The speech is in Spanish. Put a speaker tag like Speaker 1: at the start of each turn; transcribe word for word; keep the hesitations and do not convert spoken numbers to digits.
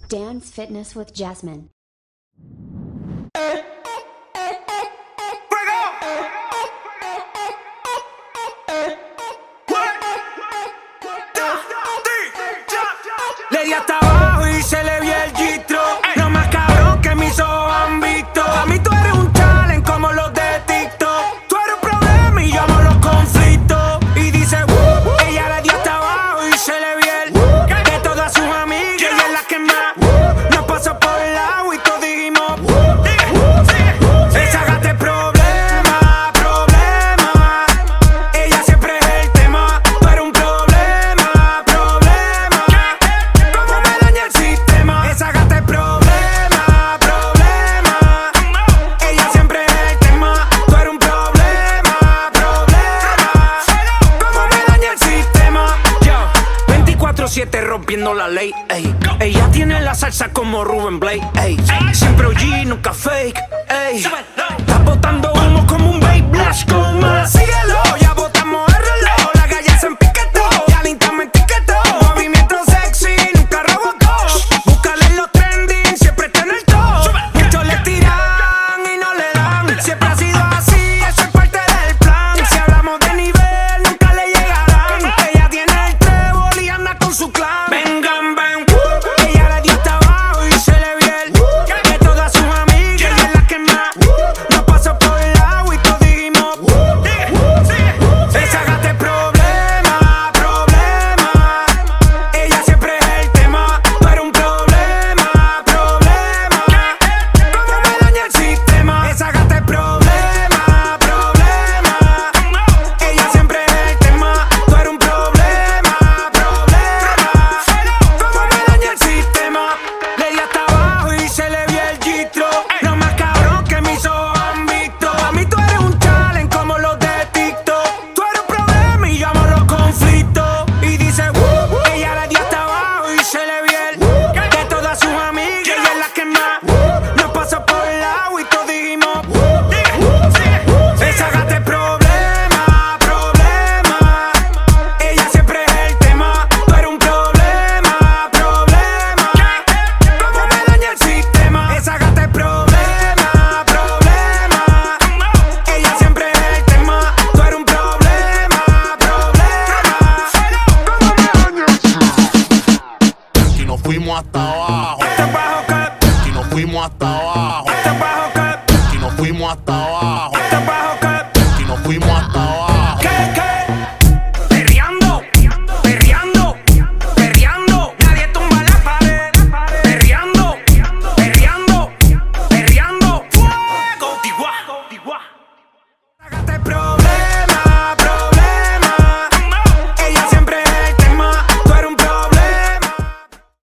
Speaker 1: Dance Fitness with Jasmine.
Speaker 2: Le di hasta abajo y se le vio el gistro. Lo más cabrón que mis ojos han visto. A mí tú eres un challenge como los de TikTok. Tú eres un problema y yo amo los conflictos. Y dice, uh, ella le dio hasta abajo y se le vio el uh, de todas sus amigas, ella es la que más uh, nos pasó por el lado y todos dijimos uh, esa gata es problema, problema. Ella siempre es el tema. Tú eres un problema, problema. Cómo me daña el sistema. Esa gata es problema, problema. Ella siempre es el tema. Tú eres un problema, problema. Cómo me daña el sistema. Yo, veinticuatro siete rompiendo la ley, ey. Ella tiene la salsa como Rubén Blade, ey. Siempre O G, nunca fake, ey. Está botando humo como un babe blast, coma. Síguelo, ya botamos el reloj. La calle se empiquetó, ya linda me etiquetó. Movimiento sexy, nunca robocó. Búscale en los trending, siempre está en el top. Muchos le tiran y no le dan. Siempre ha sido así, eso es parte del plan. Si hablamos de nivel, nunca le llegarán. Ella tiene el trébol y anda con su clan. Vengan, ven, uh, ella le dio hasta abajo y se le vio el uh, de todas sus amigas, ella es la que más uh, nos pasó por el lado y todos dijimos uh, esa gata es problema, problema. Ella siempre es el tema. Tú eres un problema, problema. Cómo me daña el sistema. Esa gata es problema, problema. Ella siempre es el tema. Tú eres un problema, problema. Cómo me daña el sistema. Le di hasta abajo y se le vio el gistro. Lo más cabrón que mis ojos han visto. A mí tú eres un challenge como los de TikTok. Tú eres un problema y yo amo los conflictos. Y dice, uh, ella le dio hasta abajo y se le vio el uh, de todas sus amigas, ella es la que más uh, nos pasó por el lado y todos dijimos uh, esa gata es problema, problema. Ella siempre es el tema. Tú eres un problema, problema. Cómo me daña el sistema. Esa gata es problema, problema. Ella siempre es el tema. Tú eres un problema, problema. Cómo me daña el sistema.
Speaker 3: Y nos fuimos hasta abajo.
Speaker 2: Hasta abajo, que
Speaker 3: Y nos fuimos hasta abajo.